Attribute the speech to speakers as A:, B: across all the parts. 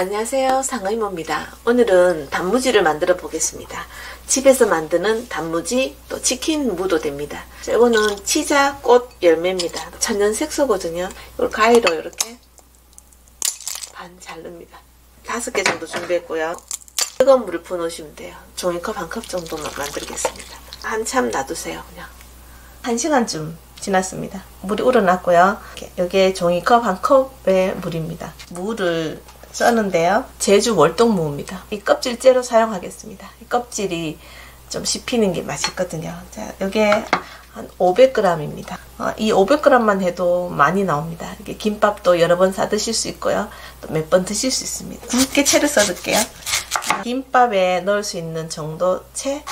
A: 안녕하세요, 상의모입니다. 오늘은 단무지를 만들어 보겠습니다. 집에서 만드는 단무지, 또 치킨 무도 됩니다. 이거는 치자 꽃 열매입니다. 천연 색소거든요. 이걸 가위로 이렇게 반 자릅니다. 5개 정도 준비했고요. 뜨거운 물을 부어놓으시면 돼요. 종이컵 1컵 정도만 만들겠습니다. 한참 놔두세요. 그냥 1시간쯤 지났습니다. 물이 우러났고요. 여기에 종이컵 1컵의 물입니다. 무를 써는데요. 제주 월동무입니다. 이 껍질째로 사용하겠습니다. 이 껍질이 좀 씹히는 게 맛있거든요. 자, 여기에 한 500g입니다. 이 500g만 해도 많이 나옵니다. 이게 김밥도 여러 번 사 드실 수 있고요. 또 몇 번 드실 수 있습니다. 굵게 채를 썰을게요. 김밥에 넣을 수 있는 정도 채.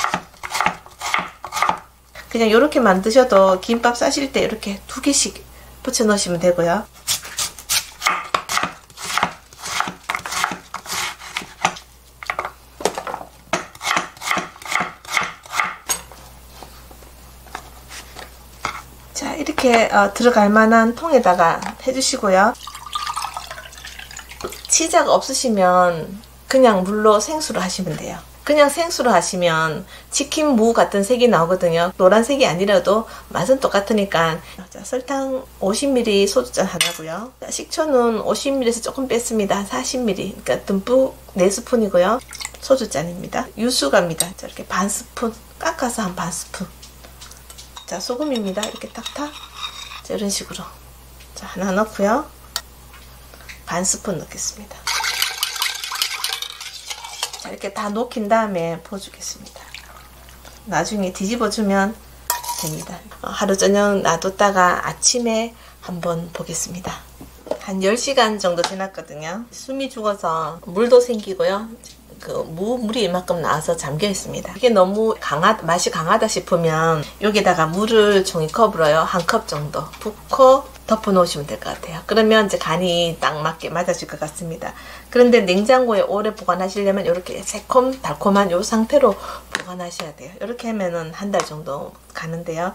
A: 그냥 이렇게 만드셔도 김밥 싸실 때 이렇게 2개씩 붙여 넣으시면 되고요. 자, 이렇게 들어갈 만한 통에다가 해주시고요. 치자가 없으시면 그냥 물로 생수로 하시면 돼요. 그냥 생수로 하시면 치킨 무 같은 색이 나오거든요. 노란색이 아니라도 맛은 똑같으니까. 자, 설탕 50ml 소주잔 하나고요. 자, 식초는 50ml에서 조금 뺐습니다. 40ml, 그러니까 듬뿍 4스푼이고요. 소주잔입니다. 유수갑니다. 자, 이렇게 반 스푼 깎아서 한 반 스푼. 자, 소금입니다. 이렇게 탁탁. 자, 이런 식으로. 자, 하나 넣고요. 반 스푼 넣겠습니다. 자, 이렇게 다 녹인 다음에 부어주겠습니다. 나중에 뒤집어주면 됩니다. 하루 저녁 놔뒀다가 아침에 한번 보겠습니다. 한 10시간 정도 지났거든요. 숨이 죽어서 물도 생기고요. 물이 이만큼 나와서 잠겨 있습니다. 이게 너무 맛이 강하다 싶으면 여기다가 물을 종이컵으로요. 1컵 정도 붓고 덮어 놓으시면 될 것 같아요. 그러면 이제 간이 딱 맞게 맞아질 것 같습니다. 그런데 냉장고에 오래 보관하시려면 이렇게 새콤 달콤한 이 상태로 보관하셔야 돼요. 이렇게 하면은 한 달 정도 가는데요.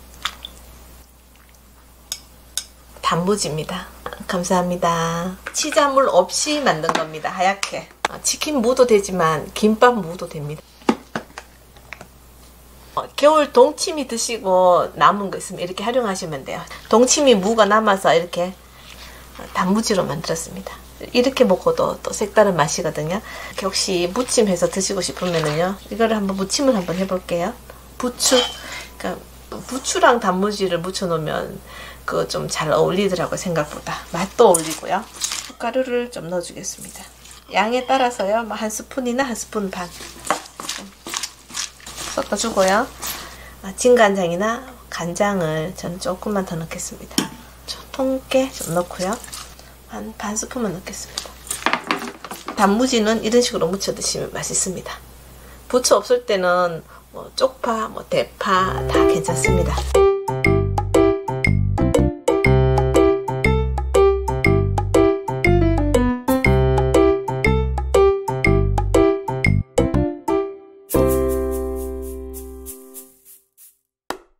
A: 단무지입니다. 감사합니다. 치자물 없이 만든 겁니다. 하얗게. 치킨 무도 되지만 김밥 무도 됩니다. 겨울 동치미 드시고 남은 거 있으면 이렇게 활용하시면 돼요. 동치미 무가 남아서 이렇게 단무지로 만들었습니다. 이렇게 먹어도 또 색다른 맛이거든요. 혹시 무침해서 드시고 싶으면은요, 이거를 한번 무침을 한번 해볼게요. 부추, 그러니까 부추랑 단무지를 묻혀 놓으면 그거 좀 잘 어울리더라고요. 생각보다 맛도 어울리고요. 숟가루를 좀 넣어주겠습니다. 양에 따라서요, 한 스푼이나 한 스푼 반 섞어주고요. 진간장이나 간장을 저는 조금만 더 넣겠습니다. 통깨 좀 넣고요. 한 반 스푼만 넣겠습니다. 단무지는 이런 식으로 무쳐 드시면 맛있습니다. 부추 없을 때는 쪽파, 대파 다 괜찮습니다.